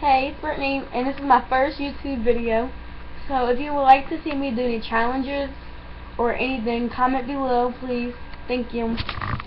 Hey, it's Brittany, and this is my first YouTube video. So if you would like to see me do any challenges or anything, comment below, please. Thank you.